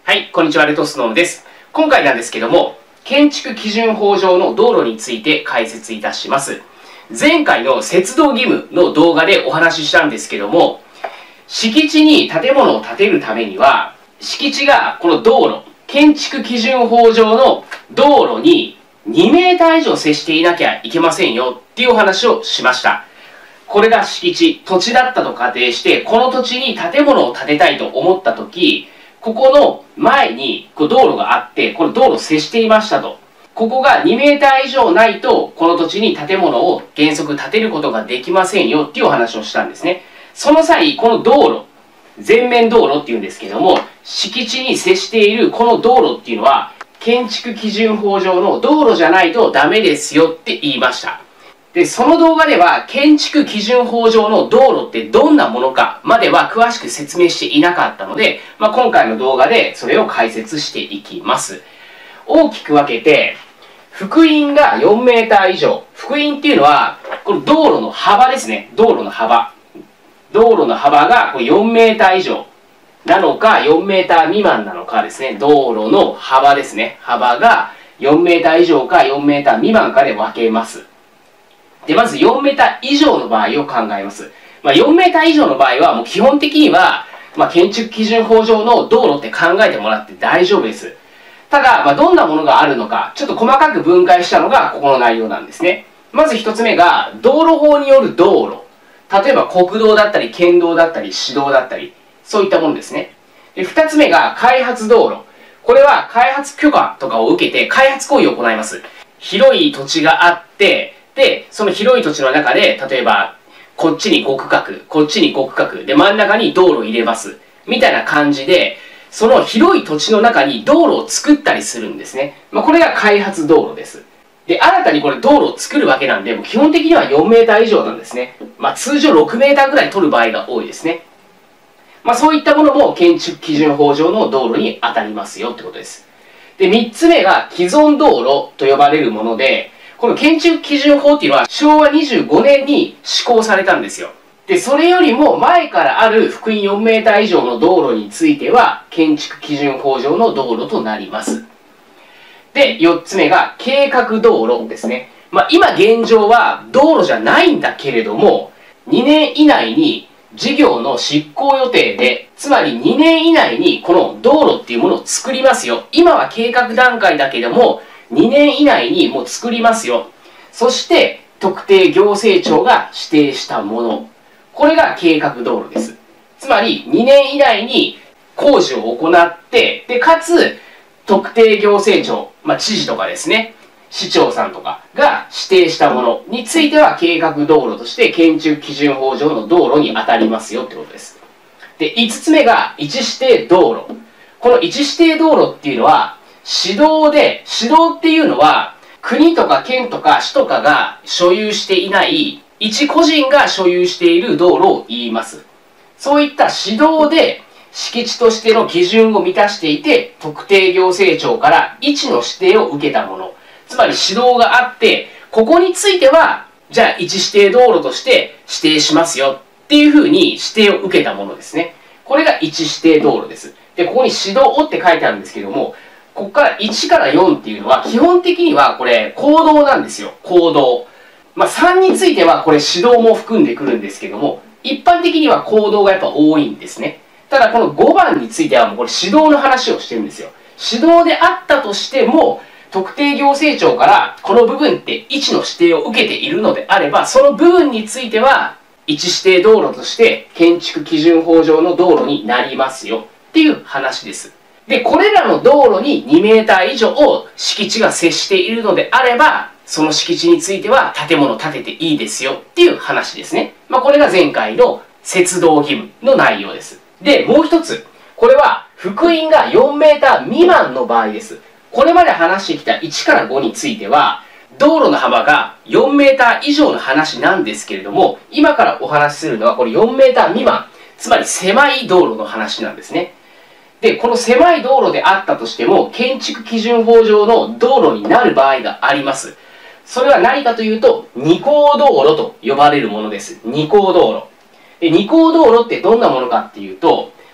はい、こんにちは、レトスノームです。今回なんですけども、建築基準法上の道路について解説いたします。前回の接道義務の動画でお話ししたんですけども、敷地に建物を建てるためには、敷地がこの道路、建築基準法上の道路に2メーター以上接していなきゃいけませんよっていうお話をしました。これが敷地、土地だったと仮定して、この土地に建物を建てたいと思ったとき、ここの前に道路があって、この道路接していましたと。ここが2メーター以上ないと、この土地に建物を原則建てることができませんよっていうお話をしたんですね。その際、この道路、全面道路っていうんですけども、敷地に接しているこの道路っていうのは、建築基準法上の道路じゃないとダメですよって言いました。で、その動画では建築基準法上の道路ってどんなものかまでは詳しく説明していなかったので、今回の動画でそれを解説していきます。大きく分けて、幅員が4メーター以上。幅員っていうのは、この道路の幅ですね。道路の幅。道路の幅が4メーター以上なのか、4メーター未満なのかですね。道路の幅ですね。幅が4メーター以上か4メーター未満かで分けます。で、まず4メーター以上の場合を考えます。4メーター以上の場合は、もう基本的には、建築基準法上の道路って考えてもらって大丈夫です。ただ、どんなものがあるのか、ちょっと細かく分解したのがここの内容なんですね。まず1つ目が、道路法による道路。例えば国道だったり、県道だったり、市道だったり、そういったものですね。で、2つ目が開発道路。これは開発許可とかを受けて開発行為を行います。広い土地があって、で、その広い土地の中で、例えば、こっちに5区画、こっちに5区画、で、真ん中に道路を入れます。みたいな感じで、その広い土地の中に道路を作ったりするんですね。これが開発道路です。で、新たにこれ道路を作るわけなんで、もう基本的には4メーター以上なんですね。通常6メーターぐらい取る場合が多いですね。そういったものも建築基準法上の道路に当たりますよってことです。で、3つ目が既存道路と呼ばれるもので、この建築基準法っていうのは昭和25年に施行されたんですよ。で、それよりも前からある幅員4メーター以上の道路については、建築基準法上の道路となります。で、4つ目が計画道路ですね。今現状は道路じゃないんだけれども、2年以内に事業の執行予定で、つまり2年以内にこの道路っていうものを作りますよ。今は計画段階だけども、2年以内にもう作りますよ。そして、特定行政庁が指定したもの。これが計画道路です。つまり、2年以内に工事を行って、で、かつ、特定行政庁、知事とかですね、市長さんとかが指定したものについては、計画道路として建築基準法上の道路に当たりますよってことです。で、5つ目が、位置指定道路。この位置指定道路っていうのは、市道で、市道っていうのは、国とか県とか市とかが所有していない、一個人が所有している道路を言います。そういった市道で、敷地としての基準を満たしていて、特定行政庁から位置の指定を受けたもの。つまり市道があって、ここについては、じゃあ位置指定道路として指定しますよっていうふうに指定を受けたものですね。これが位置指定道路です。で、ここに市道って書いてあるんですけども、ここから1から4っていうのは、基本的にはこれ、公道なんですよ。公道。3についてはこれ、市道も含んでくるんですけども、一般的には公道がやっぱ多いんですね。ただ、この5番についてはもうこれ、市道の話をしてるんですよ。市道であったとしても、特定行政庁からこの部分って位置の指定を受けているのであれば、その部分については、位置指定道路として建築基準法上の道路になりますよっていう話です。で、これらの道路に2メーター以上敷地が接しているのであれば、その敷地については建物を建てていいですよっていう話ですね。これが前回の接道義務の内容です。で、もう一つ。これは、幅員が4メーター未満の場合です。これまで話してきた1から5については、道路の幅が4メーター以上の話なんですけれども、今からお話しするのはこれ4メーター未満、つまり狭い道路の話なんですね。で、この狭い道路であったとしても、建築基準法上の道路になる場合があります。それは何かというと、二項道路と呼ばれるものです。二項道路。で、二項道路ってどんなものかっていうと、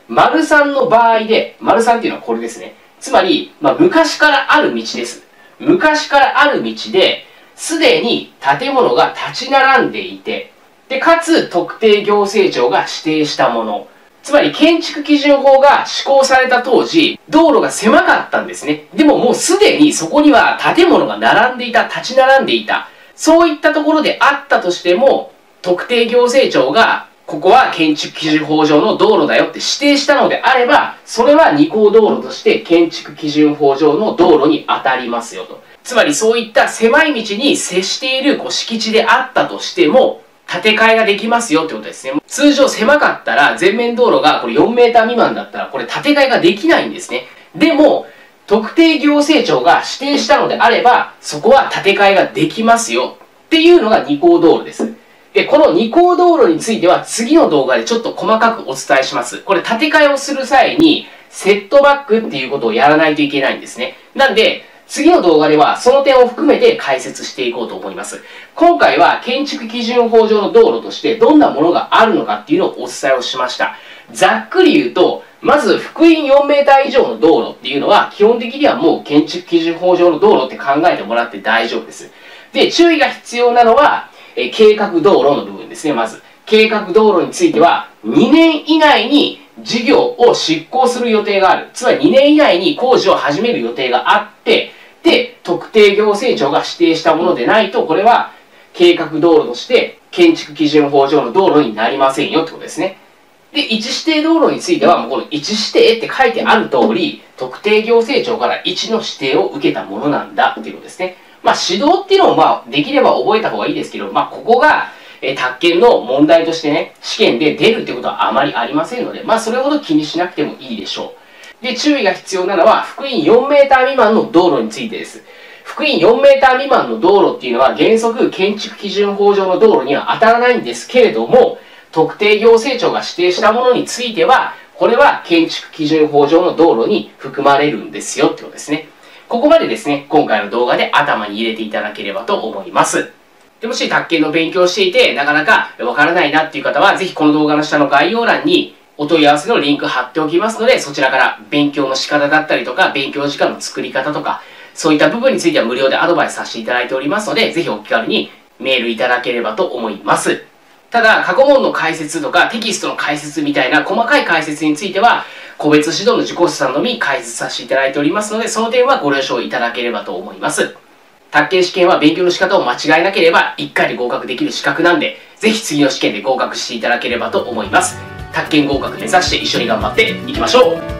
丸3の場合で、丸3っていうのはこれですね。つまり、昔からある道です。昔からある道で、すでに建物が立ち並んでいて、で、かつ特定行政庁が指定したもの。つまり建築基準法が施行された当時、道路が狭かったんですね。でももうすでにそこには建物が並んでいた、立ち並んでいた。そういったところであったとしても、特定行政庁が、ここは建築基準法上の道路だよって指定したのであれば、それは二項道路として建築基準法上の道路に当たりますよと。つまりそういった狭い道に接している敷地であったとしても、建て替えができますよってことですね。通常狭かったら、全面道路がこれ4メーター未満だったら、これ建て替えができないんですね。でも、特定行政庁が指定したのであれば、そこは建て替えができますよっていうのが二項道路です。で、この二項道路については次の動画でちょっと細かくお伝えします。これ建て替えをする際に、セットバックっていうことをやらないといけないんですね。なんで、次の動画ではその点を含めて解説していこうと思います。今回は建築基準法上の道路としてどんなものがあるのかっていうのをお伝えをしました。ざっくり言うと、まず幅員4メーター以上の道路っていうのは基本的にはもう建築基準法上の道路って考えてもらって大丈夫です。で、注意が必要なのは、計画道路の部分ですね、まず。計画道路については2年以内に事業を執行する予定がある。つまり2年以内に工事を始める予定があって、で、特定行政庁が指定したものでないと、これは計画道路として建築基準法上の道路になりませんよってことですね。で、位置指定道路については、もうこの位置指定って書いてある通り、特定行政庁から位置の指定を受けたものなんだっていうことですね。指導っていうのもできれば覚えた方がいいですけど、ここが宅建の問題としてね、試験で出るってことはあまりありませんので、それほど気にしなくてもいいでしょう。で、注意が必要なのは、幅員4メーター未満の道路についてです。幅員4メーター未満の道路っていうのは原則建築基準法上の道路には当たらないんですけれども、特定行政庁が指定したものについては、これは建築基準法上の道路に含まれるんですよってことですね。ここまでですね、今回の動画で頭に入れていただければと思います。でもし宅建の勉強をしていて、なかなかわからないなっていう方は、ぜひこの動画の下の概要欄にお問い合わせのリンク貼っておきますので、そちらから勉強の仕方だったりとか、勉強時間の作り方とか、そういった部分については無料でアドバイスさせていただいておりますので、ぜひお気軽にメールいただければと思います。ただ、過去問の解説とかテキストの解説みたいな細かい解説については、個別指導の受講者さんのみ解説させていただいておりますので、その点はご了承いただければと思います。宅建試験は勉強の仕方を間違えなければ1回で合格できる資格なんで、ぜひ次の試験で合格していただければと思います。宅建合格目指して一緒に頑張っていきましょう。